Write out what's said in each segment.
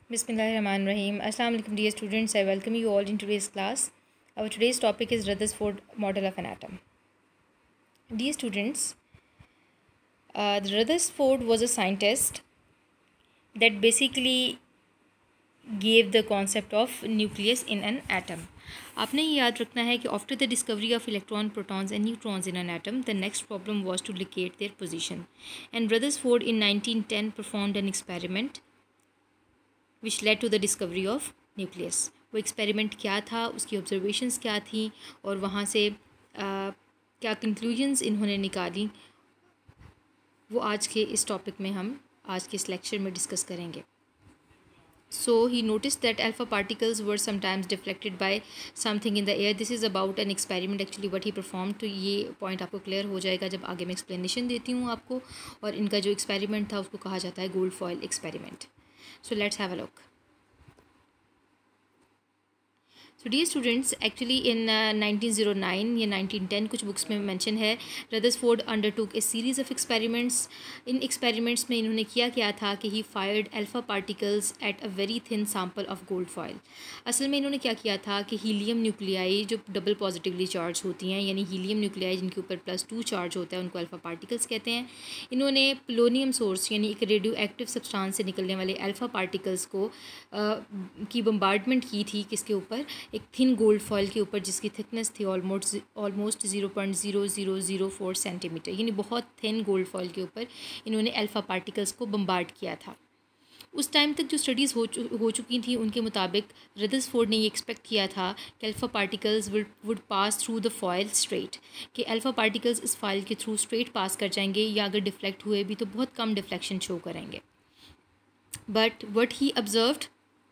Bismillahirrahmanirrahim. Assalamu alaikum dear students. I welcome you all in today's class. Our today's topic is Rutherford model of an atom. Dear students, the Rutherford was a scientist that basically gave the concept of nucleus in an atom. आपने ये याद रखना है कि after the discovery of electron, protons and neutrons in an atom, the next problem was to locate their position. And Rutherford in 1910 performed an experiment which led to the discovery of nucleus. वो experiment क्या था, उसकी observations क्या थी और वहाँ से क्या कंक्लूजन्स इन्होंने निकाली, वो आज के इस टॉपिक में हम आज के इस लेक्चर में डिस्कस करेंगे. So he noticed that alpha particles were sometimes deflected by something in the air. This is about an experiment actually what he performed. तो ये पॉइंट आपको क्लियर हो जाएगा जब आगे मैं एक्सप्लेनेशन देती हूँ आपको. और इनका जो एक्सपेरिमेंट था उसको कहा जाता है gold foil experiment. So let's have a look. So dear students, actually in 1909 या 1910 कुछ बुक्स में मेंशन है, Rutherford undertook a series of experiments. इन एक्सपेरिमेंट्स में इन्होंने क्या था कि he fired alpha particles at a very thin sample of gold foil. असल में इन्होंने क्या किया था कि हीलियम न्यूक्लियाई जो डबल पॉजिटिवली चार्ज होती हैं, यानी हीलियम न्यूक्लियाई जिनके ऊपर +2 चार्ज होता है, उनको अल्फ़ा पार्टिकल्स कहते हैं. इन्होंने पोलोनियम सोर्स यानी एक रेडियो एक्टिव सब्सटेंस से निकलने वाले अल्फ़ा पार्टिकल्स को की बम्बार्डमेंट की थी किसके ऊपर, एक थिन गोल्ड फॉयल के ऊपर जिसकी थिकनेस थी ऑलमोस्ट 0.0004 सेंटीमीटर, यानी बहुत थिन गोल्ड फॉयल के ऊपर इन्होंने अल्फ़ा पार्टिकल्स को बम्बार्ड किया था. उस टाइम तक जो स्टडीज़ हो चुकी थी उनके मुताबिक रदरफोर्ड ने ये एक्सपेक्ट किया था कि alpha particles would pass through the foil straight, कि अल्फ़ा पार्टिकल्स इस फॉयल के थ्रू स्ट्रेट पास कर जाएंगे या अगर डिफ्लेक्ट हुए भी तो बहुत कम डिफ्लेक्शन शो करेंगे. But what he observed,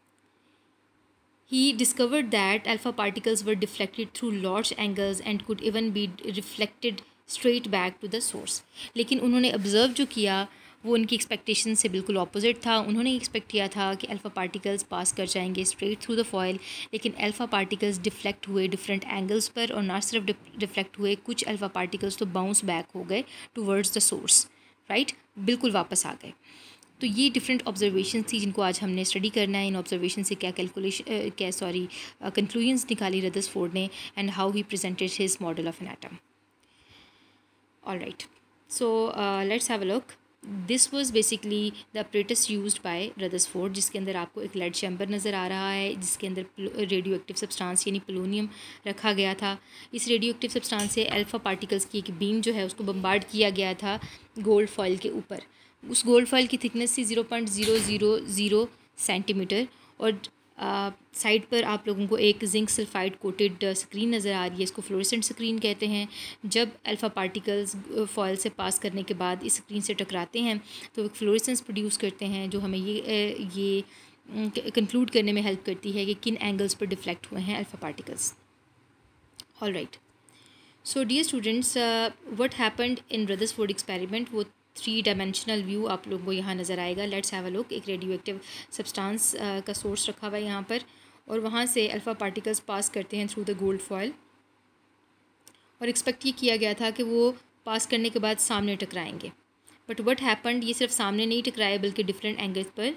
he discovered that alpha particles were deflected through large angles and could even be reflected straight back to the source. लेकिन उन्होंने ऑब्ज़र्व जो किया वो उनकी एक्सपेक्टेशन से बिल्कुल ऑपोजिट था. उन्होंने एक्सपेक्ट किया था कि अल्फ़ा पार्टिकल्स पास कर जाएंगे स्ट्रेट थ्रू द फॉयल, लेकिन अल्फ़ा पार्टिकल्स डिफ्लेक्ट हुए डिफरेंट एंगल्स पर, और ना सिर्फ डिफ्लेक्ट हुए, कुछ अल्फ़ा पार्टिकल्स तो बाउंस बैक हो गए टूवर्ड्स द सोर्स, राइट, बिल्कुल वापस आ गए. तो ये डिफरेंट ऑब्जर्वेशन थी जिनको आज हमने स्टडी करना है. इन ऑब्जर्वेशन से क्या कंक्लूजन्स निकाली रदरफोर्ड ने and how he presented his model of an atom. Alright, so let's have a look. This was basically the apparatus used by Rutherford, जिसके अंदर आपको एक लेड चैम्बर नज़र आ रहा है जिसके अंदर रेडियो एक्टिव सब्सटेंस यानी पोलोनियम रखा गया था. इस रेडियो एक्टिव सब्सटेंस से अल्फ़ा पार्टिकल्स की एक बीम जो है उसको बम्बार्ड किया गया था गोल्ड फॉयल के ऊपर. उस गोल्ड फॉयल की थिकनेस थी 0.000 सेंटीमीटर, और साइड पर आप लोगों को एक जिंक सल्फाइड कोटेड स्क्रीन नज़र आ रही है. इसको फ्लोरेसेंट स्क्रीन कहते हैं. जब अल्फ़ा पार्टिकल्स फॉयल से पास करने के बाद इस स्क्रीन से टकराते हैं तो एक फ्लोरेसेंस प्रोड्यूस करते हैं जो हमें ये कंक्लूड करने में हेल्प करती है कि किन एंगल्स पर डिफ्लेक्ट हुए हैं alpha particles. All right, so dear students, what happened in Rutherford experiment, वो 3 डायमेंशनल व्यू आप लोगों को यहाँ नज़र आएगा. Let's have a look. एक रेडियो एक्टिव सब्सटेंस का सोर्स रखा हुआ है यहाँ पर, और वहाँ से अल्फ़ा पार्टिकल्स पास करते हैं थ्रू द गोल्ड फॉयल, और एक्सपेक्ट ये किया गया था कि वो पास करने के बाद सामने टकराएंगे. बट व्हाट हैपेंड, ये सिर्फ सामने नहीं टकराए बल्कि डिफरेंट एंगल्स पर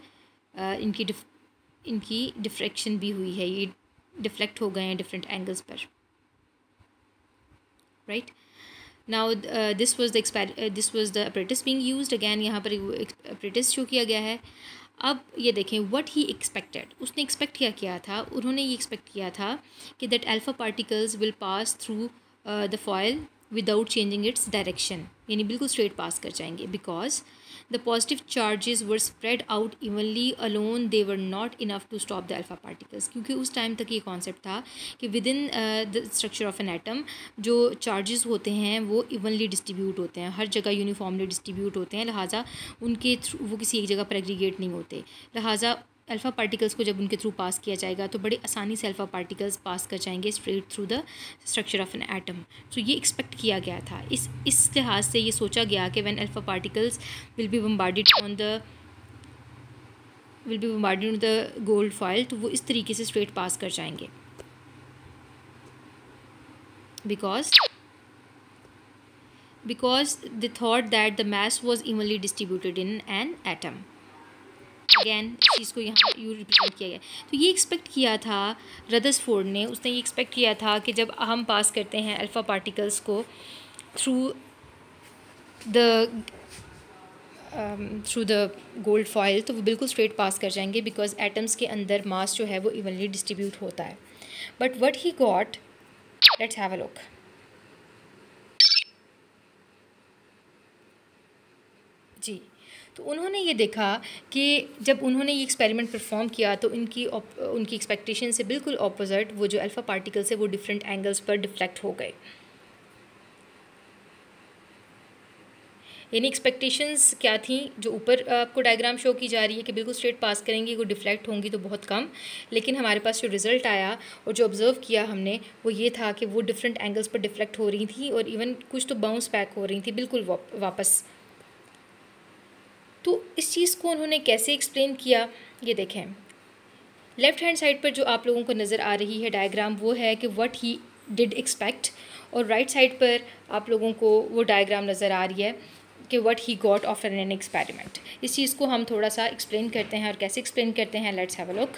इनकी डिफ्रैक्शन भी हुई है, ये डिफ्लेक्ट हो गए हैं डिफरेंट एंगल्स पर, right. Now this was the apparatus being used. again यहाँ पर apparatus शो किया गया है. अब ये देखें what he expected, उसने एक्सपेक्ट क्या किया था. उन्होंने ये एक्सपेक्ट किया था कि that alpha particles will pass through the foil without changing its direction, यानी बिल्कुल स्ट्रेट पास कर जाएंगे. because the positive charges were spread out evenly, alone they were not enough to stop the alpha particles. क्योंकि उस time तक ये concept था कि within the structure of an atom जो चार्जेस होते हैं वो इवनली डिस्ट्रीब्यूट होते हैं, हर जगह यूनिफॉर्मली डिस्ट्रीब्यूट होते हैं, लिहाजा उनके थ्रू वो किसी एक जगह पर एग्रीगेट नहीं होते. लिहाजा अल्फ़ा पार्टिकल्स को जब उनके थ्रू पास किया जाएगा तो बड़ी आसानी से अल्फ़ा पार्टिकल्स पास कर जाएंगे straight through the structure of an atom. So ये एक्सपेक्ट किया गया था. इस लिहाज से ये सोचा गया कि when alpha particles will be bombarded on the gold foil, तो वो इस तरीके से स्ट्रेट पास कर जाएंगे. because they thought that the mass was evenly distributed in an atom. Again इस चीज़ को यहाँ यू रिप्रेजेंट किया गया। तो ये एक्सपेक्ट किया था रदरफोर्ड ने, उसने ये एक्सपेक्ट किया था कि जब हम पास करते हैं अल्फ़ा पार्टिकल्स को थ्रू द गोल्ड फॉयल तो वो बिल्कुल स्ट्रेट पास कर जाएंगे, बिकॉज एटम्स के अंदर मास जो है वो इवनली डिस्ट्रीब्यूट होता है। But what he got, let's have a look. जी, तो उन्होंने ये देखा कि जब उन्होंने ये एक्सपेरिमेंट परफॉर्म किया तो उनकी एक्सपेक्टेशन से बिल्कुल ऑपोजिट वो जो अल्फ़ा पार्टिकल्स है वो डिफरेंट एंगल्स पर डिफ्लेक्ट हो गए। यानी एक्सपेक्टेशंस क्या थी, जो ऊपर आपको डायग्राम शो की जा रही है कि बिल्कुल स्ट्रेट पास करेंगी, वो डिफ्लेक्ट होंगी तो बहुत कम, लेकिन हमारे पास जो रिज़ल्ट आया और जो ऑब्ज़र्व किया हमने वो ये था कि वो डिफरेंट एंगल्स पर डिफ्लेक्ट हो रही थी और इवन कुछ तो बाउंस बैक हो रही थी बिल्कुल वापस। तो इस चीज़ को उन्होंने कैसे एक्सप्लेन किया, ये देखें। लेफ़्ट हैंड साइड पर जो आप लोगों को नज़र आ रही है डायग्राम वो है कि व्हाट ही डिड एक्सपेक्ट, और राइट साइड पर आप लोगों को वो डायग्राम नज़र आ रही है कि what he got after an experiment. इस चीज़ को हम थोड़ा सा एक्सप्लेन करते हैं, और कैसे एक्सप्लेन करते हैं, let's have a look.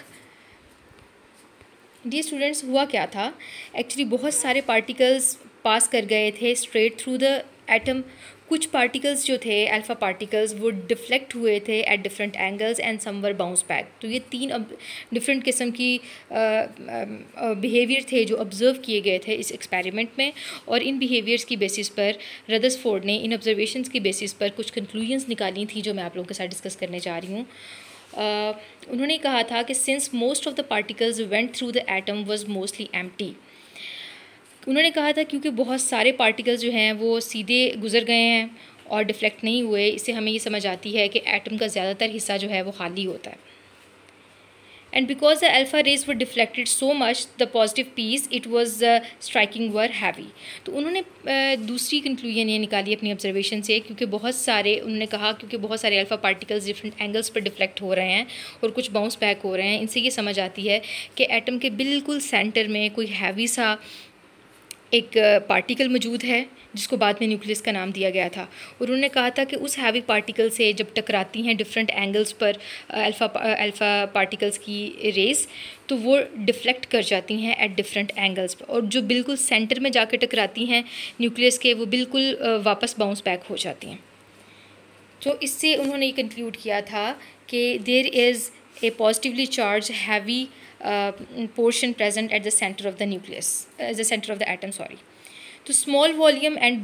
Dear students, हुआ क्या था, एक्चुअली बहुत सारे पार्टिकल्स पास कर गए थे स्ट्रेट थ्रू द एटम। कुछ पार्टिकल्स जो थे अल्फ़ा पार्टिकल्स वो डिफ्लेक्ट हुए थे at different angles and some were bounce back. तो ये तीन डिफरेंट किस्म की बिहेवियर थे जो ऑब्ज़र्व किए गए थे इस एक्सपेरिमेंट में, और इन बिहेवियर्स की बेसिस पर रदरफोर्ड ने इन ऑब्जर्वेशंस की बेसिस पर कुछ कंक्लूजन्स निकाली थी जो मैं आप लोगों के साथ डिस्कस करने जा रही हूँ। उन्होंने कहा था कि since most of the particles went through the atom was mostly empty. उन्होंने कहा था क्योंकि बहुत सारे पार्टिकल्स जो हैं वो सीधे गुजर गए हैं और डिफ्लेक्ट नहीं हुए, इससे हमें ये समझ आती है कि एटम का ज़्यादातर हिस्सा जो है वो खाली होता है। And because the alpha rays were deflected so much the positive piece it was striking were heavy. तो उन्होंने दूसरी कंक्लूजन ये निकाली अपनी ऑब्जर्वेशन से, क्योंकि बहुत सारे उन्होंने कहा क्योंकि बहुत सारे अल्फ़ा पार्टिकल्स डिफरेंट एंगल्स पर डिफ्लेक्ट हो रहे हैं और कुछ बाउंस बैक हो रहे हैं, इनसे ये समझ आती है कि एटम के बिल्कुल सेंटर में कोई हैवी सा एक पार्टिकल मौजूद है जिसको बाद में न्यूक्लियस का नाम दिया गया था। और उन्होंने कहा था कि उस हैवी पार्टिकल से जब टकराती हैं डिफरेंट एंगल्स पर अल्फ़ा पार्टिकल्स की रेस, तो वो डिफ्लेक्ट कर जाती हैं एट डिफरेंट एंगल्स पर, और जो बिल्कुल सेंटर में जाकर टकराती हैं न्यूक्लियस के वो बिल्कुल वापस बाउंस बैक हो जाती हैं। तो इससे उन्होंने ये कंक्लूड किया था कि there is a positively charge heavy portion present at the center of the nucleus, the center of the atom, sorry. तो small volume and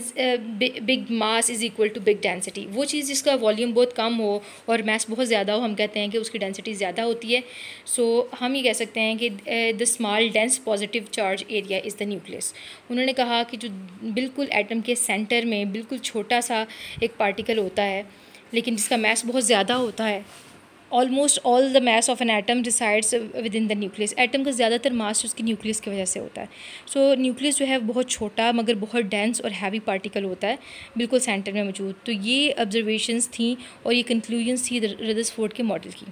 big mass is equal to big density. वो चीज़ जिसका volume बहुत कम हो और मास बहुत ज़्यादा हो, हम कहते हैं कि उसकी डेंसिटी ज़्यादा होती है। सो हम ये कह सकते हैं कि the small dense positive charge area is the nucleus. उन्होंने कहा कि जो बिल्कुल एटम के सेंटर में बिल्कुल छोटा सा एक पार्टिकल होता है लेकिन जिसका मास बहुत ज़्यादा होता है, almost all the mass of an atom decides within the nucleus. Atom का ज़्यादातर मास उसकी न्यूक्लियस की वजह से होता है। सो न्यूक्लियस जो है बहुत छोटा मगर बहुत डेंस और हैवी पार्टिकल होता है बिल्कुल सेंटर में मौजूद। तो ये ऑब्जर्वेशंस थी और ये कंक्लूजन्स थी रदरफोर्ड के मॉडल की।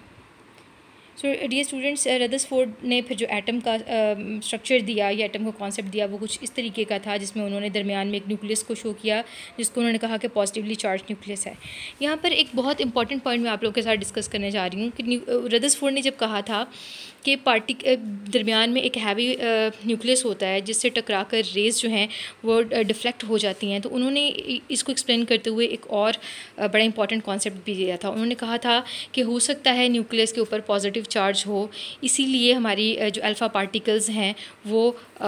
सो डियर स्टूडेंट्स, रदरफोर्ड ने फिर जो एटम का स्ट्रक्चर दिया या एटम का कॉन्सेप्ट दिया वो कुछ इस तरीके का था, जिसमें उन्होंने दरमियान में एक न्यूक्लियस को शो किया जिसको उन्होंने कहा कि पॉजिटिवली चार्ज न्यूक्लियस है। यहाँ पर एक बहुत इंपॉर्टेंट पॉइंट मैं आप लोगों के साथ डिस्कस करने जा रही हूँ कि रदरफोर्ड ने जब कहा था कि दरमियान में एक हैवी न्यूक्लियस होता है जिससे टकरा कर रेज जो हैं वो डिफ्लेक्ट हो जाती हैं, तो उन्होंने इसको एक्सप्लेन करते हुए एक और बड़ा इंपॉर्टेंट कॉन्सेप्ट भी दिया था। उन्होंने कहा था कि हो सकता है न्यूक्लियस के ऊपर पॉजिटिव चार्ज हो, इसीलिए हमारी जो अल्फ़ा पार्टिकल्स हैं वो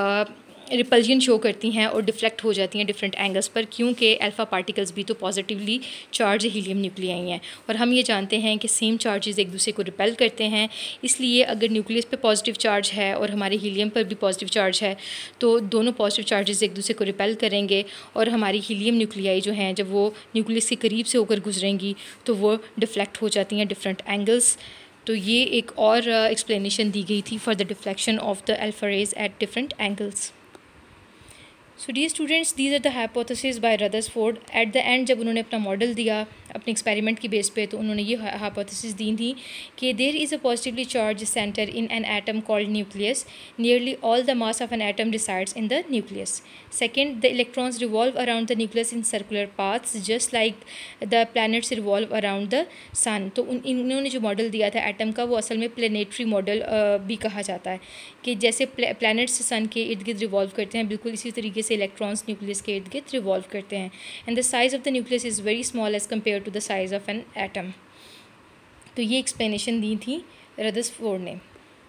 रिपल्जन शो करती हैं और डिफ्लेक्ट हो जाती हैं डिफरेंट एंगल्स पर, क्योंकि अल्फ़ा पार्टिकल्स भी तो पॉजिटिवली चार्ज हीलियम न्यूक्लियाई हैं और हम ये जानते हैं कि सेम चार्जेस एक दूसरे को रिपेल करते हैं। इसलिए अगर न्यूक्लियस पे पॉजिटिव चार्ज है और हमारे हीलियम पर भी पॉजिटिव चार्ज है तो दोनों पॉजिटिव चार्जेस एक दूसरे को रिपेल करेंगे और हमारी हीलियम न्यूक्लियाई जो हैं जब वो न्यूक्लियस के करीब से होकर गुजरेंगी तो वो डिफ्लेक्ट हो जाती हैं डिफरेंट एंगल्स। तो ये एक और एक्सप्लेनेशन दी गई थी for the deflection of the alpha rays at different angles. So dear students, these are the hypothesis by Rutherford. At the end जब उन्होंने अपना मॉडल दिया, अपने एक्सपेरिमेंट की बेस पे, तो उन्होंने ये हाइपोथेसिस दी थी कि there is a positively charge centre in an atom called nucleus, nearly all the mass of an atom resides in the nucleus. Second, the electrons revolve around the nucleus in circular paths just like the planets revolve around the sun. तो इन्होंने जो model दिया था atom का, वो असल में planetary model भी कहा जाता है, कि जैसे प्लैनेट्स सन के इर्द गिर्द रिवॉल्व करते हैं, बिल्कुल इसी तरीके से इलेक्ट्रॉन्स न्यूक्लियस के इर्द गिर्द रिवॉल्व करते हैं। And the size of the nucleus is very small as compare to the size of an atom. तो ये एक्सप्लेनेशन दी थी रदरफोर्ड ने।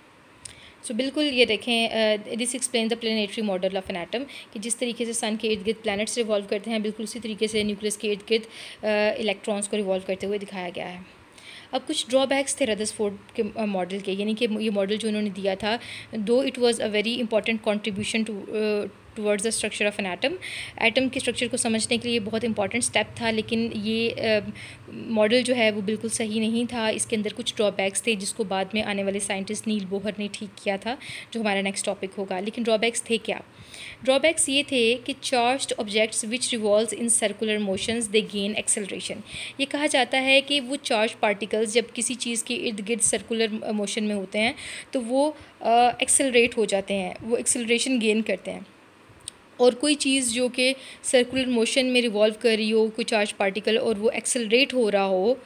सो बिल्कुल ये देखें, this explain the planetary model of an atom, कि जिस तरीके से सन के इर्द गिर्द प्लैनेट्स रिवॉल्व करते हैं, बिल्कुल उसी तरीके से न्यूक्लियस के इर्द गिर्द इलेक्ट्रॉन्स को रिवॉल्व करते हुए दिखाया गया है। अब कुछ ड्रॉबैक्स थे रदरफोर्ड के मॉडल के, यानी कि ये मॉडल जो उन्होंने दिया था, though it was a very important contribution towards the structure of an atom के स्ट्रक्चर को समझने के लिए बहुत इंपॉर्टेंट स्टेप था, लेकिन ये मॉडल जो है वो बिल्कुल सही नहीं था। इसके अंदर कुछ ड्रॉबैक्स थे जिसको बाद में आने वाले साइंटिस्ट नील बोहर ने ठीक किया था, जो हमारा नेक्स्ट टॉपिक होगा। लेकिन ड्रॉबैक्स थे क्या? ड्रॉबैक्स ये थे कि charged objects which revolves in circular motions they gain acceleration. ये कहा जाता है कि वो चार्ज पार्टिकल्स जब किसी चीज़ के इर्द गिर्द सर्कुलर मोशन में होते हैं तो वो एक्सेलरेट हो जाते हैं, वो एक्सेलरेशन गेन करते हैं। और कोई चीज़ जो कि सर्कुलर मोशन में रिवॉल्व कर रही हो, कोई चार्ज पार्टिकल, और वो एक्सेलरेट हो रहा हो,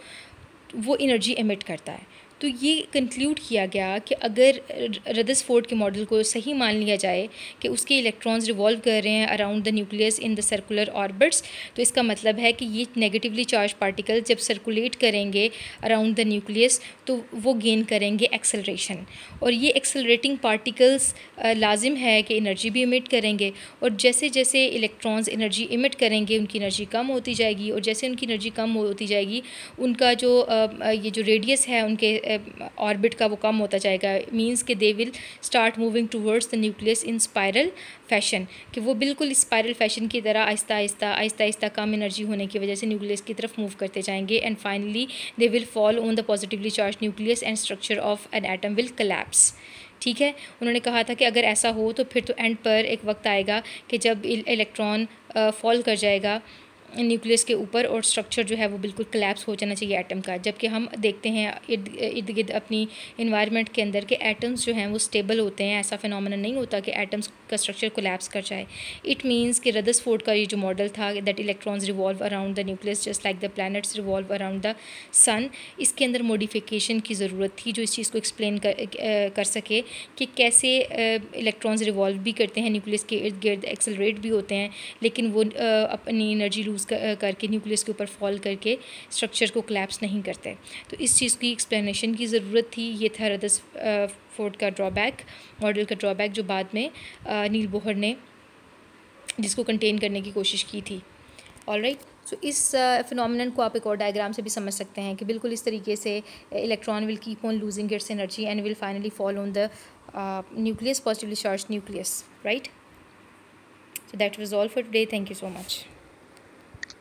वो एनर्जी एमिट करता है। तो ये कंक्लूड किया गया कि अगर रदरफोर्ड के मॉडल को सही मान लिया जाए कि उसके इलेक्ट्रॉन्स रिवॉल्व कर रहे हैं around the nucleus in the circular orbits, तो इसका मतलब है कि ये नेगेटिवली चार्ज पार्टिकल जब सर्कुलेट करेंगे अराउंड द न्यूक्लियस तो वो गेन करेंगे एक्सेलरेशन। और ये एक्सेलरेटिंग पार्टिकल्स लाजिम है कि एनर्जी भी इमिट करेंगे, और जैसे जैसे इलेक्ट्रॉन्स एनर्जी इमिट करेंगे उनकी एनर्जी कम होती जाएगी, और जैसे उनकी एनर्जी कम होती जाएगी उनका जो ये जो रेडियस है उनके ऑर्बिट का वो कम होता जाएगा। मींस कि they will start moving towards the nucleus in spiral fashion, कि वो बिल्कुल स्पायरल फैशन की तरह आहिस्ता आहिस्ता कम एनर्जी होने की वजह से न्यूक्लियस की तरफ मूव करते जाएंगे। And finally they will fall on the positively charge nucleus and structure of an atom will collapse. ठीक है, उन्होंने कहा था कि अगर ऐसा हो तो फिर तो एंड पर एक वक्त आएगा कि जब इलेक्ट्रॉन फॉल कर जाएगा न्यूक्लियस के ऊपर और स्ट्रक्चर जो है वो बिल्कुल कोलैप्स हो जाना चाहिए एटम का। जबकि हम देखते हैं इर्द गिर्द अपनी इन्वायरमेंट के अंदर के एटम्स जो हैं वो स्टेबल होते हैं, ऐसा फिनोमेना नहीं होता कि एटम्स का स्ट्रक्चर कोलैप्स कर जाए। इट मीन्स कि रदरफोर्ड का ये जो मॉडल था that electrons revolve around the nucleus just like the planets revolve around the sun, इसके अंदर मॉडिफिकेशन की ज़रूरत थी जो इस चीज़ को एक्सप्लेन कर सके कि कैसे इलेक्ट्रॉन्स रिवॉल्व भी करते हैं न्यूक्लियस के इर्द गिर्द, एक्सेलरेट भी होते हैं, लेकिन वो अपनी एनर्जी लूज़ करके न्यूक्लियस के ऊपर फॉल करके स्ट्रक्चर को कोलैप्स नहीं करते। तो इस चीज़ की एक्सप्लेनेशन की ज़रूरत थी। ये था रदरफोर्ड का ड्रॉबैक, मॉडल का ड्रॉबैक, जो बाद में नील बोहर ने जिसको कंटेन करने की कोशिश की थी। ऑलराइट, सो इस फिनोमेनन को आप एक और डायग्राम से भी समझ सकते हैं कि बिल्कुल इस तरीके से electron will keep on losing its energy and will finally fall on the nucleus, positively charge nucleus, right. So that was all for today. Thank you so much.